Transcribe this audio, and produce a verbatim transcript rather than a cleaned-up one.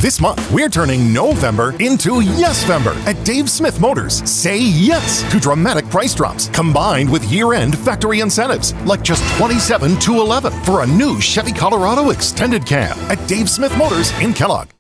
This month, we're turning November into Yes-vember at Dave Smith Motors. Say yes to dramatic price drops combined with year-end factory incentives like just twenty-seven two eleven for a new Chevy Colorado Extended Cab at Dave Smith Motors in Kellogg.